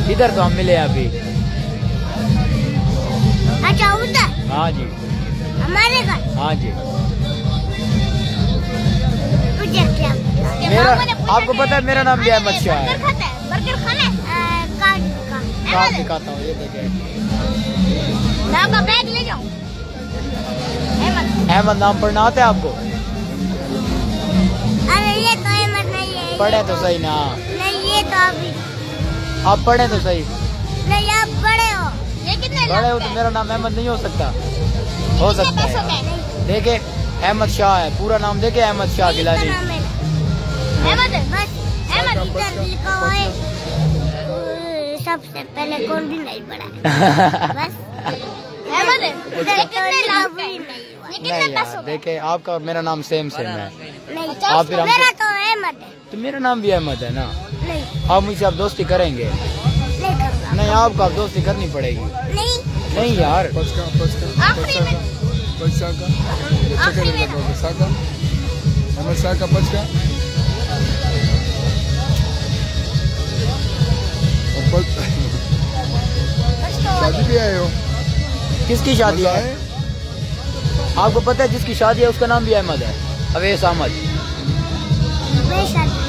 इधर तो हम मिले अभी। अच्छा उधर? हाँ जी। हमारे घर? हाँ जी। मुझे क्या? मेरा आपको पता है मेरा नाम भी अहमद शाह है। बर्गर खाना है? काट दिखाता हूँ, ये देखिए। नाम का बैग ले जाओ। अहमद नाम पढ़ना आता है आपको? अरे ये तो अहमद नहीं है। पढ़े तो सही ना। नहीं ये तो अभी। आप पढ़े तो सही। नहीं आप बड़े हो। ये कितने बड़े हो तो मेरा नाम अहमद नहीं हो सकता? हो सकता है। देखे अहमद शाह है, पूरा नाम देखे अहमद शाह गिलानी। अहमद बस अहमद इधर लिखा हुआ है। सबसे पहले कौन भी नहीं पढ़ा बस अहमद नहीं यार, देखे आपका और मेरा नाम सेम है। नहीं आप फिर मेरा तो अहमद है। तो मेरा नाम भी अहमद है ना। नहीं आप मुझसे आप दोस्ती करेंगे? नहीं आपको आप दोस्ती करनी पड़ेगी। नहीं यार। शादी भी आए हो? किसकी शादी है? आपको पता है जिसकी शादी है उसका नाम भी अहमद है, अवैस अहमद।